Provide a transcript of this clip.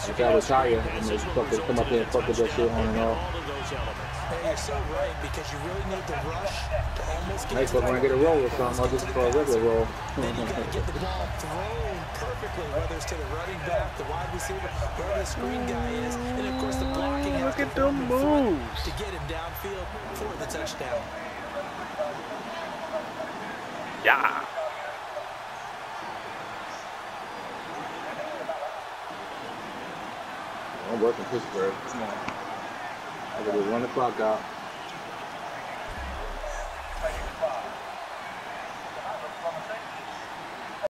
If I retire and they fucking come up here and fuck with that shit on and off. Hey, you're so right, because you really need the rush to almost get to when I get a roll or something, I'll just throw a regular roll. Then you got to get the ball thrown perfectly, whether it's to the running back, the wide receiver, whoever the screen guy is, and of course the blocking. Look at them moves to get him downfield for the touchdown. Yeah. I'm working Pittsburgh. Come on. I gotta run the clock out.